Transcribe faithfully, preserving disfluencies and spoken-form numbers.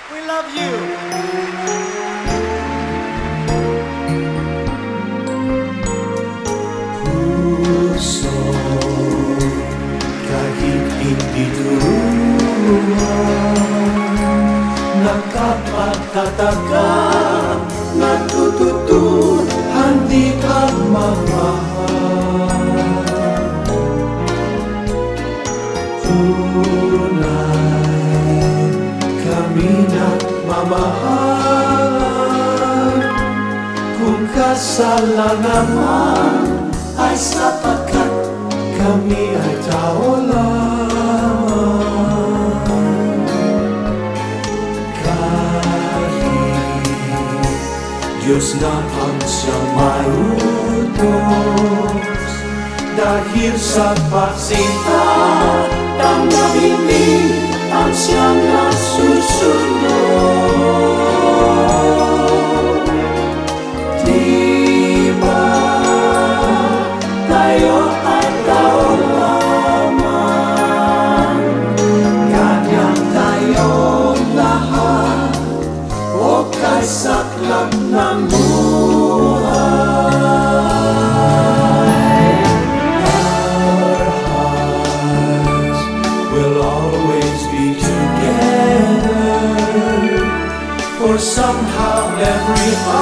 We love you. Puso kahit hindi turuan, nakapagtataka, natututuhan di ang magmahal. Tunay kami nagmamahal, kung kasalanan man ay sapagkat kami ay tao lamang. Kahit Diyos na ang siyang may utos, dahil sa pagsinta tanggapin din ang siyang nasusunod. Di ba tayo ay tao lamang, ganyan tayong lahat, o kay saklap ng buhay. Our hearts will always be together, for somehow every